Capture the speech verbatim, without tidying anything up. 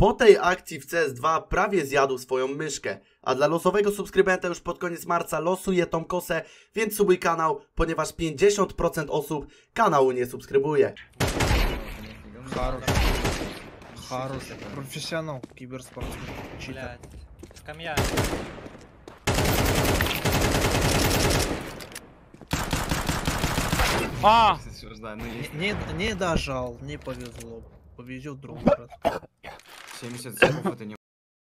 Po tej akcji w C S dwa prawie zjadł swoją myszkę, a dla losowego subskrybenta już pod koniec marca losuje tą kosę, więc subuj kanał, ponieważ pięćdziesiąt procent osób kanału nie subskrybuje. Хорош. Хорош. Профессионал киберспорта. Блядь. Скамья. А! Не, не дожал, не повезло. Повезет другой раз. семьдесят секунд это не